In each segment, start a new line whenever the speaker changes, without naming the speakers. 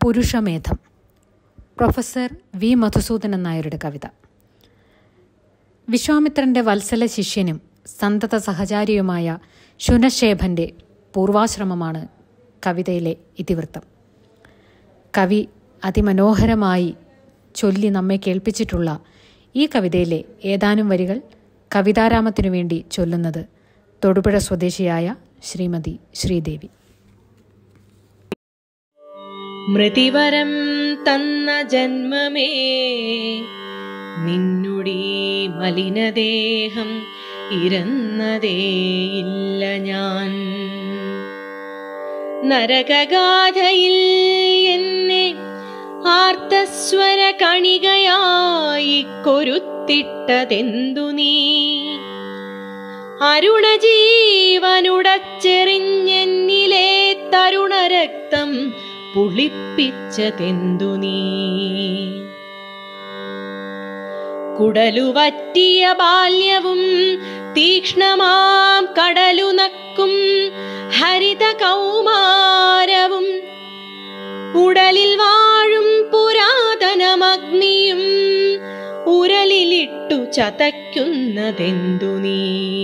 പുരുഷമേധം. Professor V Madhusoodanan നായരുടെ കവിത. വിശ്വാമിത്രന്റെ വത്സല ശിഷ്യനും സന്തത സഹചാരിയുമായ ശുനശേഭന്റെ പൂർവാശ്രമമാണ് കവിതയിലെ ഇതിവൃത്തം. കവി അതിമനോഹരമായി ചൊല്ലി നമ്മെ കേൾപ്പിച്ചിട്ടുള്ള ഈ കവിതയിലെ ഏതാനും വരികൾ കവിതാരാമത്തിനു വേണ്ടി ചൊല്ലുന്നത് തൊടുപുഴ സ്വദേശിയായ ശ്രീമതി ശ്രീദേവി.
മൃതിവരം തന്ന ജന്മമേ നിന്നുടീ മലിനദേഹം ഇരന്നതേയില്ല ഞാൻ. നരകഗാഥയിൽ എന്നെ ആർത്തസ്വര കണികയായി കൊരുത്തിട്ടതെന്തു നീ? അരുണജീവനുടച്ചെറിഞ്ഞെന്നിലെ തരുണരക്തം പുളിപ്പിച്ചതെന്തു നീ? കുടലുവറ്റിയ ബാല്യവും തീക്ഷ്ണമാം കടലുനക്കും ഹരിത കൗമാരവും ഉടലിൽ വാഴും പുരാതനമഗ്നിയും ഉരലിലിട്ടു ചതയ്ക്കുന്നതെന്തു നീ?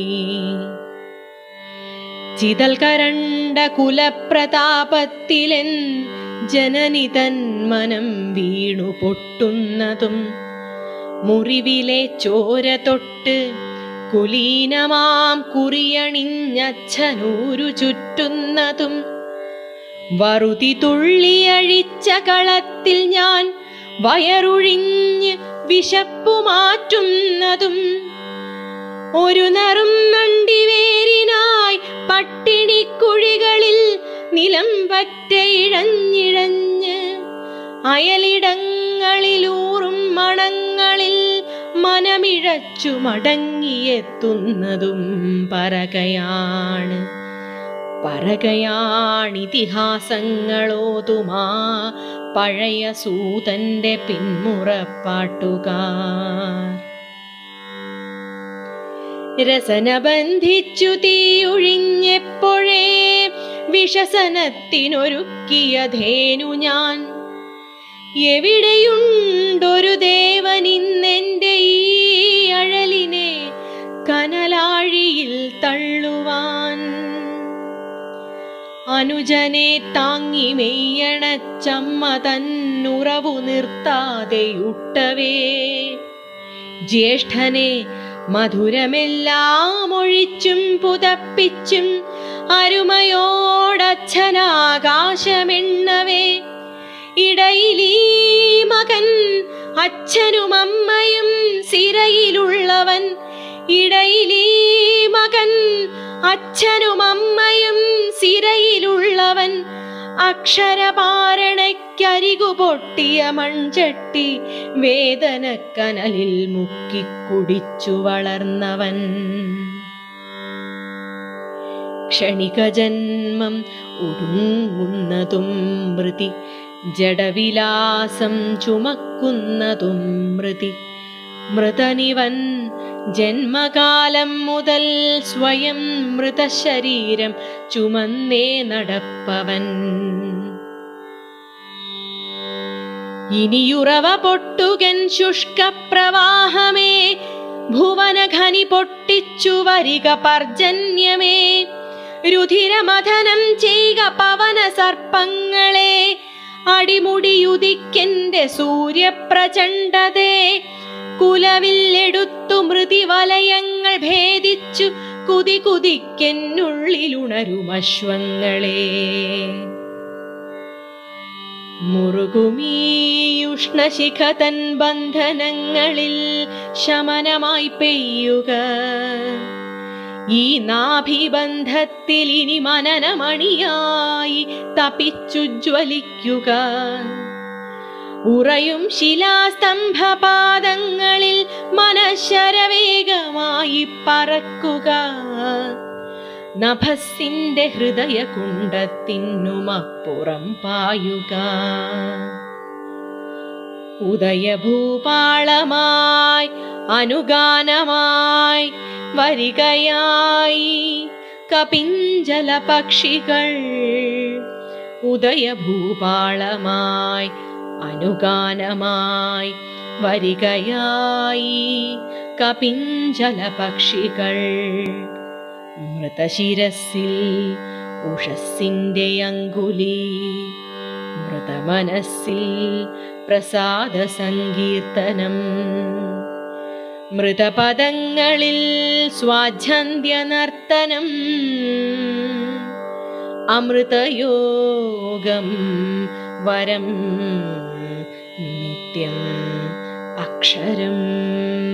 ചിതൽ കരണ്ട കുലപ്രതാപത്തിലെൻ ജനനി തൻ മനം വീണു പൊട്ടുന്നതും മുറിവിലെ ചോര തൊട്ട് കുലീനമാം കുറിയണിഞ്ഞച്ഛനൂരു ചുറ്റുന്നതും വറുതി തുള്ളിയഴിച്ച കളത്തിൽ ഞാൻ വയറുഴിഞ്ഞ് വിശപ്പു മാറ്റുന്നതും ഒരു നറും നണ്ടിവേരിനായി പട്ടിണിക്കുഴികളിൽ നിലം പറ്റ ഇഴഞ്ഞിഴഞ്ഞ് അയലിടങ്ങളിലൂറും മണങ്ങളിൽ മനമിഴച്ചു മടങ്ങിയെത്തുന്നതും പറകയാണിതിഹാസങ്ങളോതുമാ പഴയ സൂതന്റെ പിന്മുറപ്പാട്ടുകാർ. രസന ബന്ധിച്ചു തീയൊഴിഞ്ഞെപ്പോഴേ വിഷസനത്തിനൊരുക്കിയ ധേനു ഞാൻ. എവിടെയുണ്ടൊരു ദേവനിന്നെന്റെ ഈ അഴലിനെ കനലാഴിയിൽ തള്ളുവാൻ? അനുജനെ താങ്ങി മെയ്യണച്ചമ്മ തന്നുറവു നിർത്താതെയുട്ടവേ, ജ്യേഷ്ഠനെ മധുരമെല്ലാം ഒഴിച്ചും പുതപ്പിച്ചും അരുമയോടച്ഛനാകാശമെണ്ണവേ, ഇടയിലീ മകൻ അച്ഛനും അമ്മയും സിരയിലുള്ളവൻ, ഇടയിലീ മകൻ അച്ഛനും അമ്മയും സിരയിലുള്ളവൻ, അക്ഷരപാരണയ്ക്കരികു പൊട്ടിയ മൺചട്ടി വേദനക്കനലിൽ മുക്കിക്കുടിച്ചു വളർന്നവൻ. ക്ഷണിക ജന്മം ഒടുങ്ങുന്നതും മൃതി, ജഡവിലാസം ചുമക്കുന്നതും മൃതി. മൃതനിവൻ ജന്മകാലം മുതൽ സ്വയം മൃതശരീരം ചുമന്നേ നടപ്പവൻ. ഇനിയുറവ പൊട്ടുകൻ ശുഷ്കപ്രവാഹമേ, ഭുവനഖനി പൊട്ടിച്ചു വരിക പർജന്യമേ, രുധിരമഥനം ചെയ്യുക പവന സർപ്പങ്ങളെ, അടിമുടിയുദിക്കെന്റെ സൂര്യപ്രചണ്ഡതേ, കുലവില്ലെടുത്തു മൃതിവലയങ്ങൾ ഭേദിച്ചു കുതി കുതിക്കെന്നുള്ളിലുണരുമശ്വങ്ങളെ. മുറുകുമീ ഉഷ്ണശിഖ തൻ ബന്ധനങ്ങളിൽ ശമനമായി പെയ്യുക, ഈ നാഭിബന്ധത്തിൽ ഇനി മനനമണിയായി തപിച്ചുജ്വലിക്കുക. ഉറയും ശിലാസ്തംഭപാദങ്ങളിൽ മനശരവേഗമായി പറക്കുക, നഭസ്സിന്റെ ഹൃദയകുണ്ടത്തിനുമപ്പുറം പായുക. ഉദയഭൂപാളമായി അനുഗാനമായി വരികയായി കപിഞ്ചല പക്ഷികൾ, ഉദയഭൂപാളമായി അനുഗാനമായി വരികയായി കപിഞ്ചല പക്ഷികൾ. മൃതശിരസിൽ ഉഷസ്സിന്റെ അങ്കുലി, മൃതമനസ്സിൽ പ്രസാദ സങ്കീർത്തനം, മൃതപദങ്ങളിൽ സ്വാച്ഛന്ദ്യ നർത്തനം, അമൃതയോഗം വരം നിത്യം അക്ഷരം.